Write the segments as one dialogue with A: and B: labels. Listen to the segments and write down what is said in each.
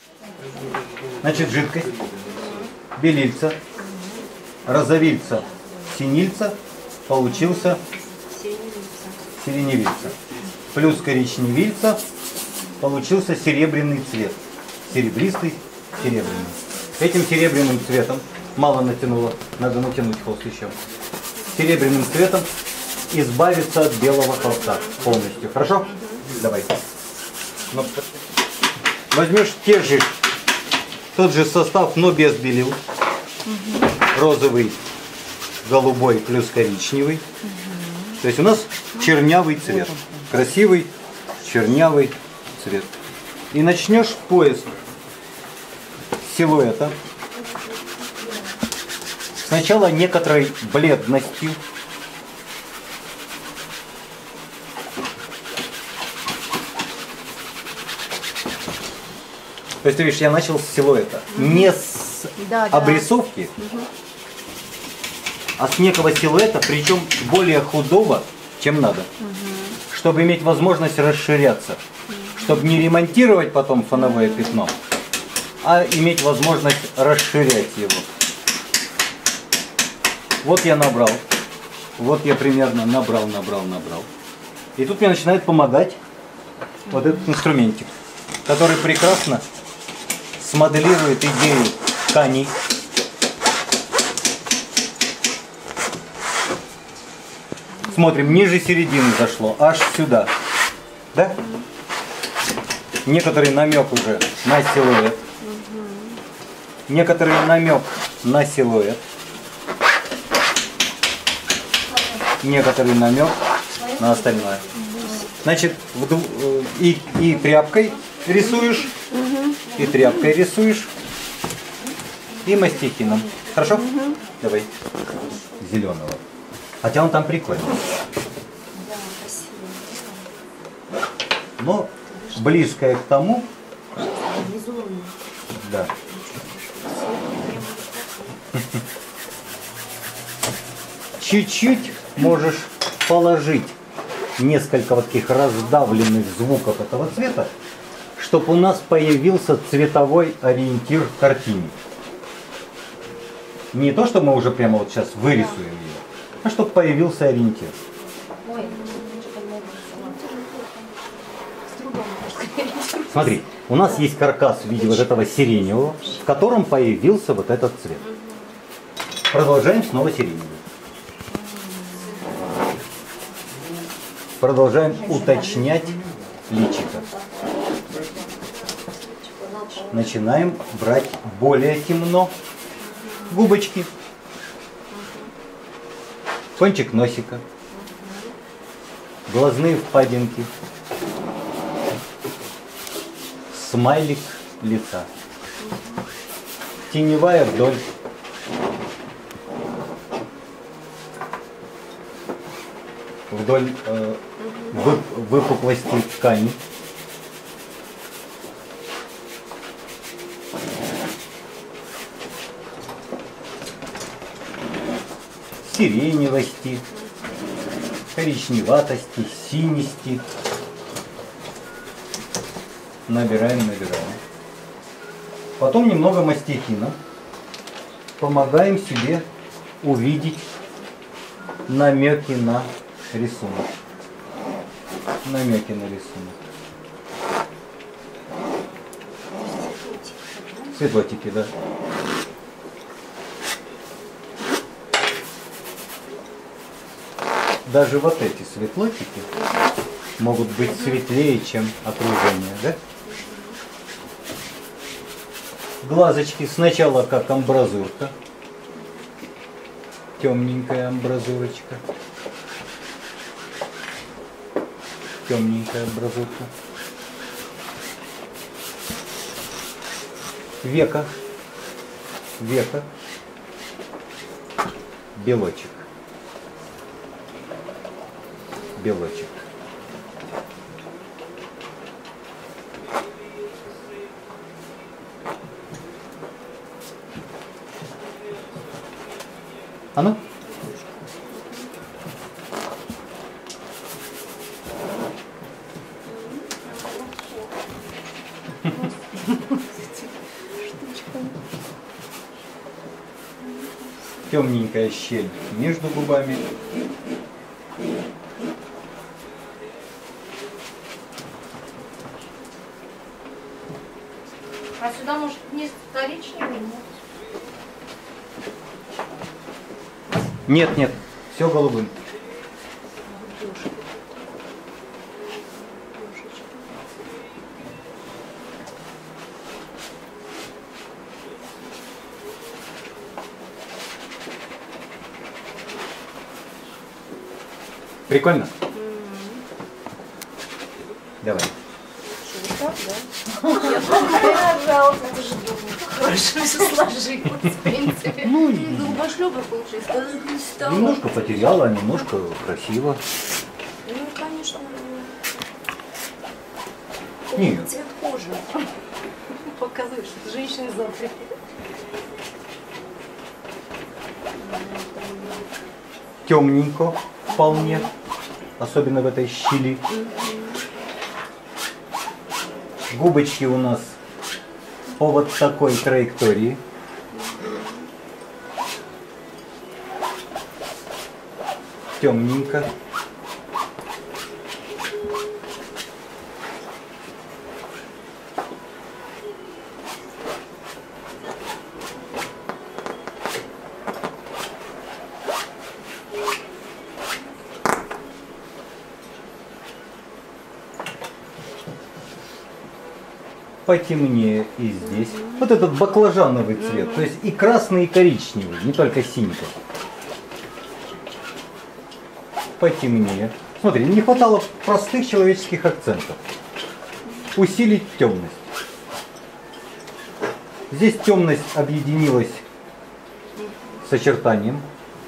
A: Значит, жидкость белильца, розовильца, синильца, получился сиреневильца. Плюс коричневильца, получился серебряный цвет. Серебристый, серебряный. Этим серебряным цветом, мало натянуло, надо натянуть холст еще. Серебряным цветом избавиться от белого холста полностью. Хорошо? Давай. Возьмешь тот же состав, но без белил. Розовый, голубой плюс коричневый. То есть у нас чернявый цвет. Красивый чернявый цвет. И начнешь поиск силуэта. Сначала некоторой бледностью. То есть, ты видишь, я начал с силуэта. Не с обрисовки, а с некого силуэта, причем более худого, чем надо. Чтобы иметь возможность расширяться. Чтобы не ремонтировать потом фоновое пятно, а иметь возможность расширять его. Вот я набрал. Вот я примерно набрал. И тут мне начинает помогать вот этот инструментик, который прекрасно смоделирует идею тканей. Смотрим, ниже середины зашло, аж сюда. Да? Некоторый намек уже на силуэт. Некоторый намек на силуэт. Некоторый намек на остальное. Значит, и тряпкой рисуешь, и тряпкой рисуешь, и мастихином. Хорошо? Давай. Зеленого. Хотя он там прикольный. Но близкое к тому. Да. Чуть-чуть можешь положить несколько вот таких раздавленных звуков этого цвета, чтобы у нас появился цветовой ориентир в картине. Не то, что мы уже прямо вот сейчас вырисуем ее, а чтобы появился ориентир. Смотри, у нас есть каркас в виде вот этого сиреневого, в котором появился вот этот цвет. Продолжаем снова сиреневый. Продолжаем уточнять личико. Начинаем брать более темно губочки, кончик носика, глазные впадинки, смайлик лица, теневая вдоль, вдоль выпуклости ткани, сиреневости, коричневатости, синести. Набираем. Потом немного мастихина. Помогаем себе увидеть намеки на рисунок. Светлотики, да. Даже вот эти светлотики могут быть светлее, чем окружение, да? Глазочки сначала как амбразурка. Темненькая амбразурочка. Темненькая амбразурка. Века. Белочек. А ну? темненькая щель между губами.
B: А сюда, может, не коричневый?
A: Нет, нет, все голубым. Прикольно? Давай.
B: Пожалуйста, это же хорошо все сложилось, в принципе.
A: Ну,
B: Долбошлёбы получились, даже не стало.
A: немножко потеряла, а немножко красиво.
B: Ну, конечно,
A: Нет.
B: цвет кожи. Показываешь, что женщины завтра.
A: Темненько вполне, особенно в этой щели. Губочки у нас по вот такой траектории. Темненько. Потемнее и здесь. Вот этот баклажановый цвет. То есть и красный, и коричневый, не только синька. Потемнее. Смотри, не хватало простых человеческих акцентов. Усилить темность. Здесь темность объединилась с очертанием.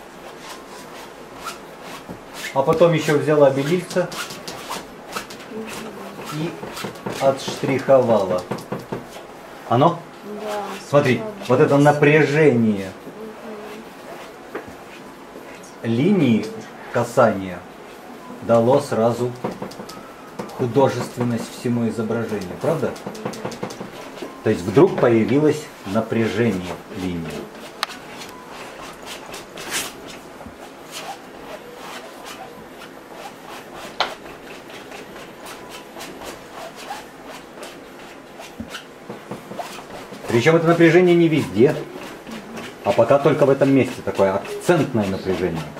A: А потом еще взяла белильца и отштриховала. Оно?
B: Да.
A: Смотри, вот это напряжение линии касания дало сразу художественность всему изображению, правда? То есть вдруг появилось напряжение линии. Причем это напряжение не везде, а пока только в этом месте такое акцентное напряжение.